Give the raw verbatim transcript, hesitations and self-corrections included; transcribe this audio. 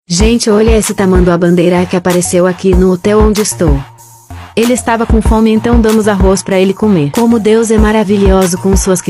Gente, olha esse tamanho bandeira que apareceu aqui no hotel onde estou. Ele estava com fome, então damos arroz para ele comer. Como Deus é maravilhoso com suas crianças.